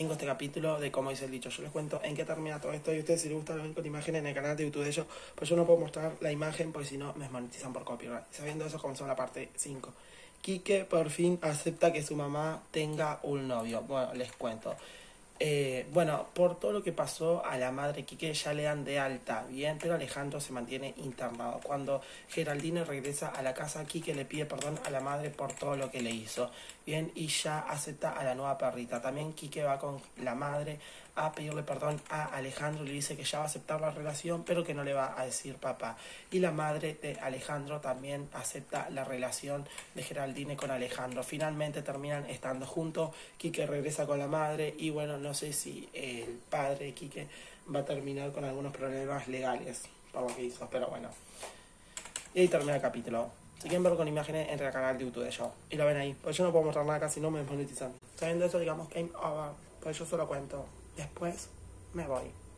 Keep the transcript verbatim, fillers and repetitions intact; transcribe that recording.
Tengo este capítulo de cómo dice el dicho. Yo les cuento en qué termina todo esto y a ustedes si les gusta lo ven con imagen en el canal de YouTube de ellos, pues yo no puedo mostrar la imagen porque si no me desmonetizan por copyright. Sabiendo eso comenzó la parte cinco. Quique por fin acepta que su mamá tenga un novio. Bueno, les cuento. Eh, bueno, por todo lo que pasó a la madre Quique ya le dan de alta, bien, pero Alejandro se mantiene internado. Cuando Geraldine regresa a la casa, Quique le pide perdón a la madre por todo lo que le hizo, bien, y ya acepta a la nueva perrita. También Quique va con la madre a pedirle perdón a Alejandro y le dice que ya va a aceptar la relación, pero que no le va a decir papá. Y la madre de Alejandro también acepta la relación de Geraldine con Alejandro. Finalmente terminan estando juntos, Quique regresa con la madre y bueno, no sé si el padre de Quique va a terminar con algunos problemas legales por lo que hizo, pero bueno. Y ahí termina el capítulo. Si quieren verlo con imágenes, entren al canal de YouTube de yo. Y lo ven ahí. Pues yo no puedo mostrar nada casi, no me desmonetizan. Sabiendo eso, digamos game over. Pues yo solo cuento. Después me voy.